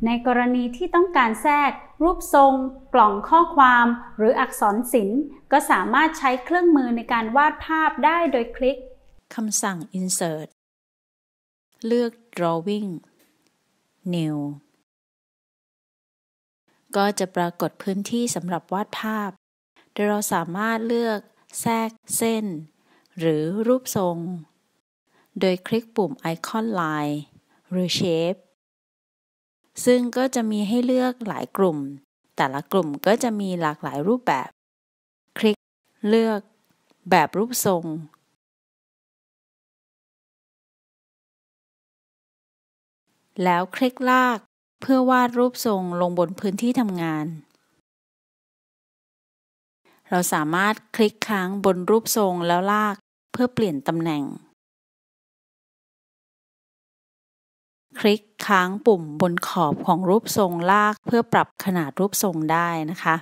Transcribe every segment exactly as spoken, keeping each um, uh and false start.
ในกรณีที่ต้องการแทรกรูปทรงกล่องข้อความหรืออักษรศิลป์ก็สามารถใช้เครื่องมือในการวาดภาพได้โดยคลิกคำสั่ง Insert เลือก Drawing New ก็จะปรากฏพื้นที่สำหรับวาดภาพโดยเราสามารถเลือกแทรกเส้นหรือรูปทรงโดยคลิกปุ่มไอคอน Line หรือ Shape ซึ่งก็จะมีให้เลือกหลายกลุ่มแต่ละกลุ่มก็จะมีหลากหลายรูปแบบคลิกเลือกแบบรูปทรงแล้วคลิกลากเพื่อวาดรูปทรงลงบนพื้นที่ทำงานเราสามารถคลิกค้างบนรูปทรงแล้วลากเพื่อเปลี่ยนตำแหน่งคลิกค้างปุ่มบนขอบของรูปทรงลากเพื่อปรับขนาดรูปทรงได้นะคะ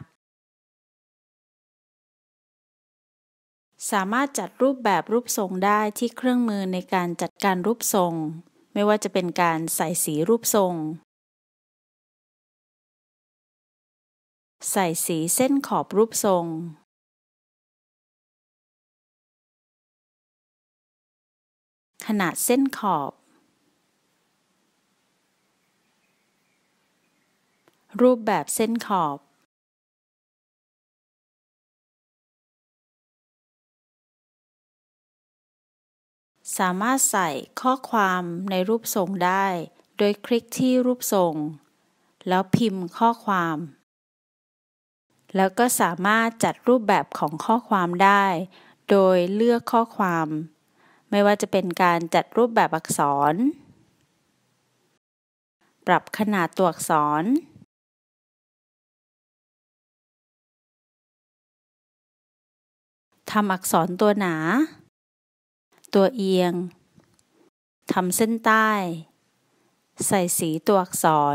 สามารถจัดรูปแบบรูปทรงได้ที่เครื่องมือในการจัดการรูปทรงไม่ว่าจะเป็นการใส่สีรูปทรงใส่สีเส้นขอบรูปทรงขนาดเส้นขอบรูปแบบเส้นขอบสามารถใส่ข้อความในรูปทรงได้โดยคลิกที่รูปทรงแล้วพิมพ์ข้อความแล้วก็สามารถจัดรูปแบบของข้อความได้โดยเลือกข้อความไม่ว่าจะเป็นการจัดรูปแบบอักษรปรับขนาดตัวอักษรทำอักษรตัวหนาตัวเอียงทำเส้นใต้ใส่สีตัวอักษร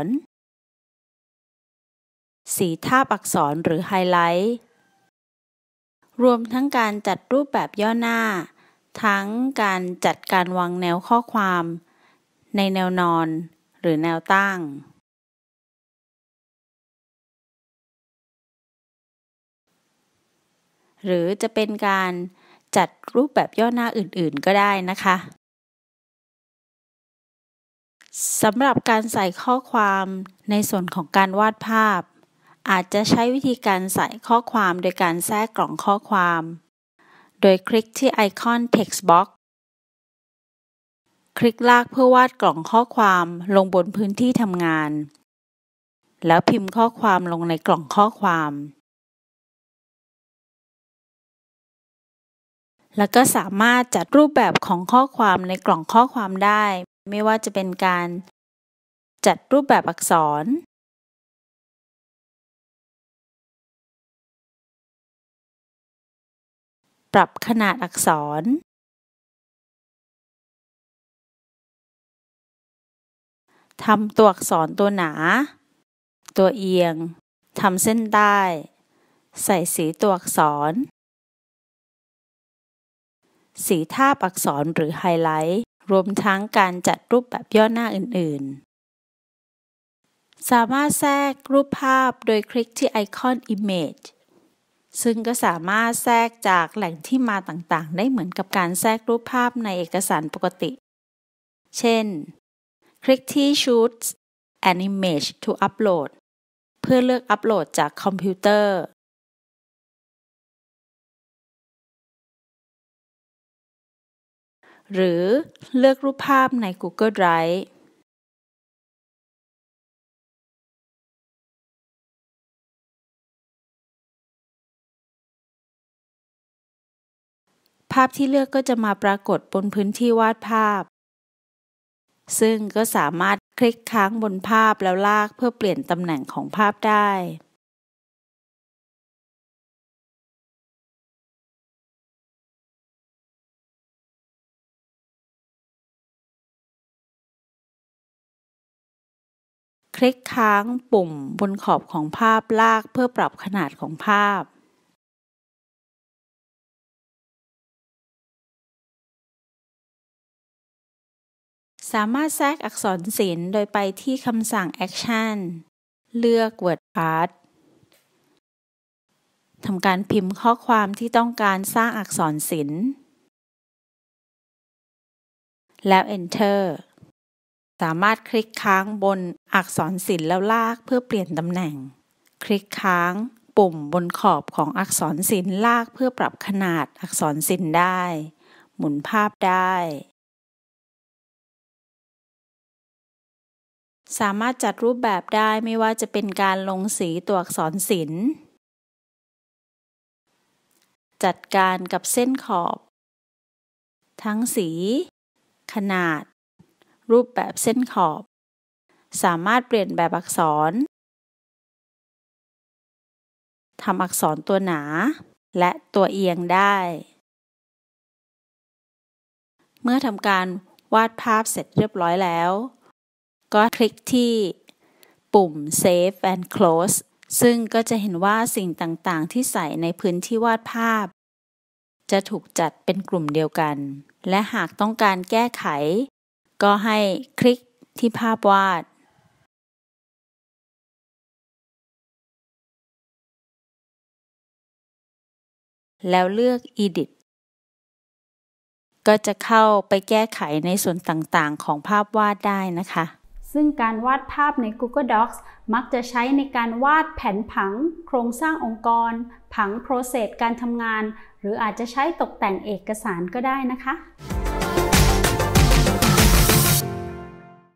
สีทาบอักษรหรือไฮไลท์รวมทั้งการจัดรูปแบบย่อหน้าทั้งการจัดการวางแนวข้อความในแนวนอนหรือแนวตั้งหรือจะเป็นการจัดรูปแบบย่อหน้าอื่นๆก็ได้นะคะสำหรับการใส่ข้อความในส่วนของการวาดภาพอาจจะใช้วิธีการใส่ข้อความโดยการแทรกกล่องข้อความโดยคลิกที่ไอคอน Text Box คลิกลากเพื่อวาดกล่องข้อความลงบนพื้นที่ทำงานแล้วพิมพ์ข้อความลงในกล่องข้อความแล้วก็สามารถจัดรูปแบบของข้อความในกล่องข้อความได้ไม่ว่าจะเป็นการจัดรูปแบบอักษรปรับขนาดอักษรทำตัวอักษรตัวหนาตัวเอียงทำเส้นใต้ใส่สีตัวอักษรสีทาบอักษรหรือไฮไลท์รวมทั้งการจัดรูปแบบย่อหน้าอื่นๆสามารถแทรกรูปภาพโดยคลิกที่ไอคอน Image ซึ่งก็สามารถแทรกจากแหล่งที่มาต่างๆได้เหมือนกับการแทรกรูปภาพในเอกสารปกติเช่นคลิกที่ Choose an image to upload เพื่อเลือกอัปโหลดจากคอมพิวเตอร์หรือเลือกรูปภาพใน Google Drive ภาพที่เลือกก็จะมาปรากฏบนพื้นที่วาดภาพซึ่งก็สามารถคลิกค้างบนภาพแล้วลากเพื่อเปลี่ยนตำแหน่งของภาพได้คลิกค้างปุ่มบนขอบของภาพลากเพื่อปรับขนาดของภาพสสามารถแทรกอักษรศิลป์โดยไปที่คำสั่ง Action เลือก Word Art ทำการพิมพ์ข้อความที่ต้องการสร้างอักษรศิลป์แล้ว Enter สามารถคลิกค้างบนอักษรศิลป์แล้วลากเพื่อเปลี่ยนตำแหน่งคลิกค้างปุ่มบนขอบของอักษรศิลป์ลากเพื่อปรับขนาดอักษรศิลป์ได้หมุนภาพได้สามารถจัดรูปแบบได้ไม่ว่าจะเป็นการลงสีตัวอักษรศิลป์จัดการกับเส้นขอบทั้งสีขนาดรูปแบบเส้นขอบสามารถเปลี่ยนแบบอักษรทำอักษรตัวหนาและตัวเอียงได้เมื่อทำการวาดภาพเสร็จเรียบร้อยแล้วก็คลิกที่ปุ่ม Save and Close ซึ่งก็จะเห็นว่าสิ่งต่างๆที่ใส่ในพื้นที่วาดภาพจะถูกจัดเป็นกลุ่มเดียวกันและหากต้องการแก้ไขก็ให้คลิกที่ภาพวาดแล้วเลือก Edit ก็จะเข้าไปแก้ไขในส่วนต่างๆของภาพวาดได้นะคะซึ่งการวาดภาพใน Google Docs มักจะใช้ในการวาดแผนผังโครงสร้างองค์กรผังโปรเซสการทำงานหรืออาจจะใช้ตกแต่งเอกสารก็ได้นะคะ